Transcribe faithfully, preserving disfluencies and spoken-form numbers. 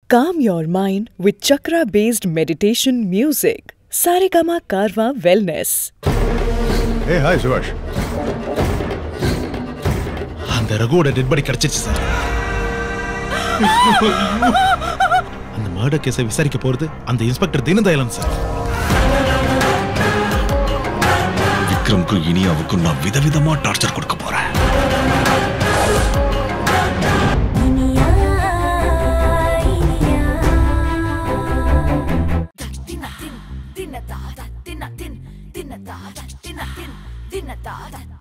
Calm your mind with chakra-based meditation music. Saregama Karwa Wellness. Hey, hi, Suvash. அந்த ரகுவோட dead body கிடைச்சிச்சு sir. அந்த murder கேஸை விசாரிக்க போறது அந்த இன்ஸ்பெக்டர் தீனதயாளன் சார். விக்ரம்க்கு இனியாவுக்கு நான் விதவிதமா டார்ச்சர் கொடுக்க போறேன். Dinna da, dinna din, dinna da, dinna din, dinna da, dinna